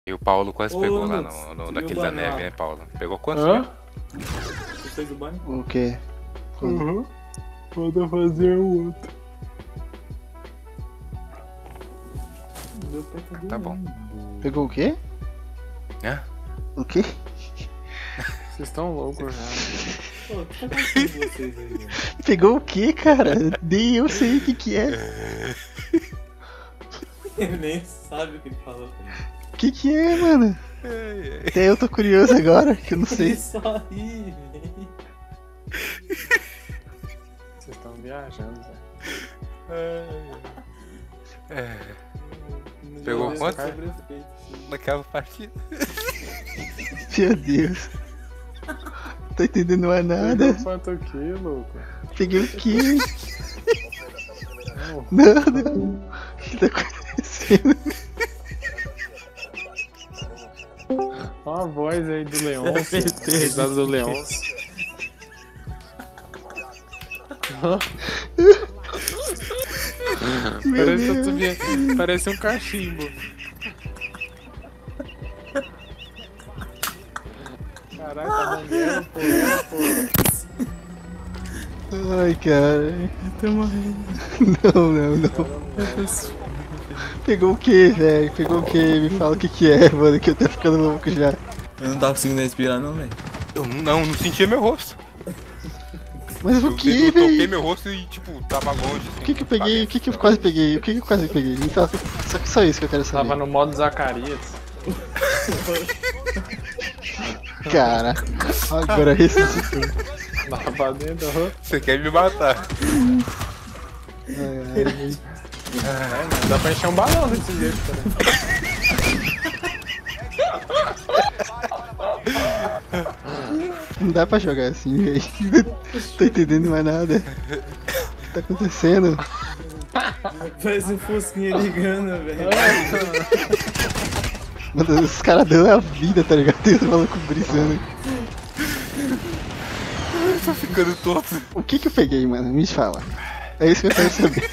E o Paulo quase Ô, pegou lá Lutz, naquele e o da banho lá? neve, né, Paulo? Pegou quantos? Hã? Você fez o banho? O quê? Uhum. Falta fazer o outro. Meu pai tá Tá bom. doendo. Pegou o quê? Hã? O quê? Vocês estão loucos já. Pô, o que tá acontecendo com vocês aí, velho? Pegou o quê, cara? Nem eu sei o que é. Ele nem sabe o que ele falou. O que é, mano? Até eu tô curioso agora, que eu não sei. Isso aí, velho. Vocês estão viajando, velho. Pegou quanto? Sobrefeito. Naquela partida. Meu Deus. Tô entendendo mais nada. Pegou quanto aqui, louco? Peguei o quê? Não. Nada. O que tá acontecendo? Olha a voz aí do Leão. Risada do Leão. Meu Parece, Deus. parece um cachimbo. Caralho, tá mandando, pô. Ai, cara. Eu tô morrendo. Não. Pegou o quê, velho? Pegou o quê? Me fala o que é, mano, que eu tô ficando louco já. Eu não tava conseguindo respirar não, velho. Eu não sentia meu rosto. Mas o Eu que, toquei velho? meu rosto e, tipo, tava longe. Assim, O que eu peguei? O que eu quase peguei? O que eu quase peguei? Então, só isso que eu quero saber. Tava no modo Zacarias. Cara, agora ressuscitou. Tava pra dentro. Você quer me matar? Ai, É, dá pra encher um balão desse jeito, cara. não dá pra jogar assim, velho. Tô entendendo mais nada. O que tá acontecendo? Parece um fusquinha ligando, velho. Mano, os caras dando a vida, tá ligado? Tem os malucos brisando. Tô ficando todo. O que eu peguei, mano? Me fala. É isso que eu quero saber.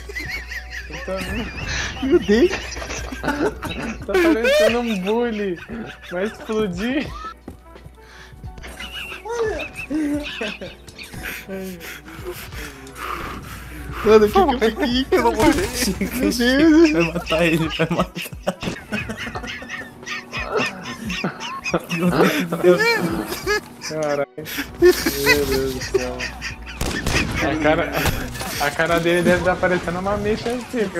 Meu Deus. Tá parecendo um bully. Vai explodir. Mano, o que eu peguei? Eu vou morrer. Meu Deus. Vai matar ele, vai matar. Caralho. Meu Deus do céu. A cara dele deve estar parecendo uma mecha antiga.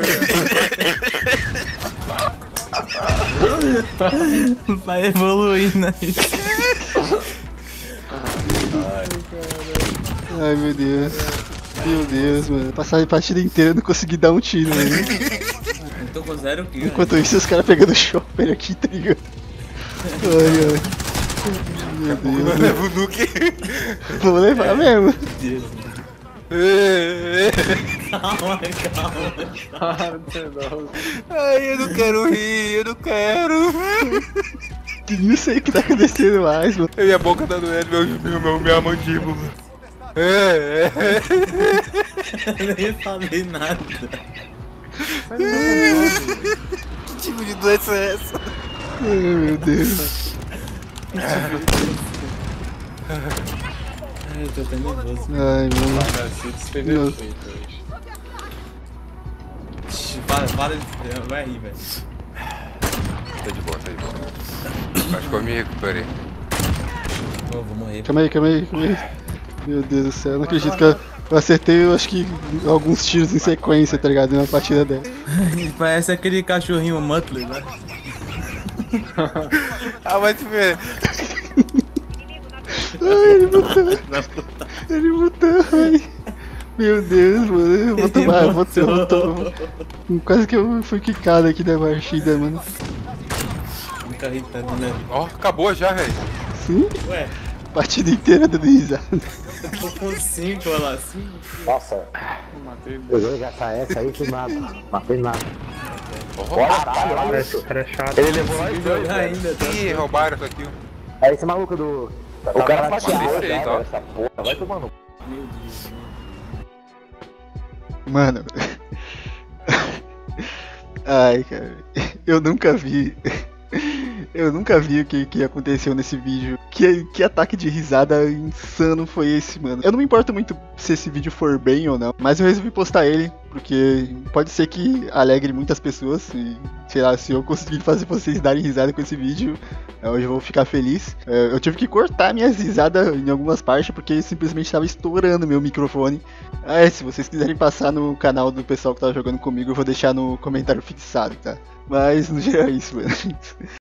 Vai evoluindo aí. Ai, meu Deus. Meu Deus, mano. Passar a partida inteira e não consegui dar um tiro, né? Eu tô com 0 kills. Enquanto isso, os caras pegando chopper aqui, tá ligado? Ai. Meu Deus. Leva o nuke. Vou levar mesmo. Calma. Ai, eu não quero rir, eu não quero. Não sei o que tá acontecendo mais, mano. Minha boca tá doendo, minha mandíbula. Eu nem falei nada. Que tipo de doença é essa? Ai, meu Deus. Ai, eu tô até nervoso. Ai, mano. Cacete, fez efeito hoje. Para de... Vai aí, velho. Tá de boa. Acho que eu me recuperei. Pô, vou morrer. Calma aí. Meu Deus do céu, eu não acredito que eu acertei, eu acho que alguns tiros em sequência, tá ligado? Numa partida dela. Parece aquele cachorrinho Muttley, né? Ah, vai te ver. Ai, ele botou, ai. Meu Deus, mano, eu vou tomar, eu vou tomar. Quase que eu fui quicado aqui da partida, mano. Fica irritando, né? Ó, acabou já, velho. Sim, Ué, partida inteira dando risada. eu tô com 5, olha lá. 5. Nossa, Matei ele. eu joguei essa aí que nada. Matei nada. Caralho, Ele levou nós dois, Jogar velho. ainda, tá? Ih, roubaram isso aqui. É esse maluco do... O cara fatiado fatiado já, já, ó. essa porra. Vai tomando. Meu Deus. Mano. Ai, cara. Eu nunca vi Eu nunca vi o que aconteceu nesse vídeo. Que ataque de risada insano foi esse, mano. Eu não me importo muito se esse vídeo for bem ou não, mas eu resolvi postar ele, porque pode ser que alegre muitas pessoas. E, sei lá, se eu conseguir fazer vocês darem risada com esse vídeo, hoje eu vou ficar feliz. Eu tive que cortar minhas risadas em algumas partes, porque simplesmente estava estourando meu microfone. Se vocês quiserem passar no canal do pessoal que tava jogando comigo, eu vou deixar no comentário fixado, tá? Mas no geral é isso, mano.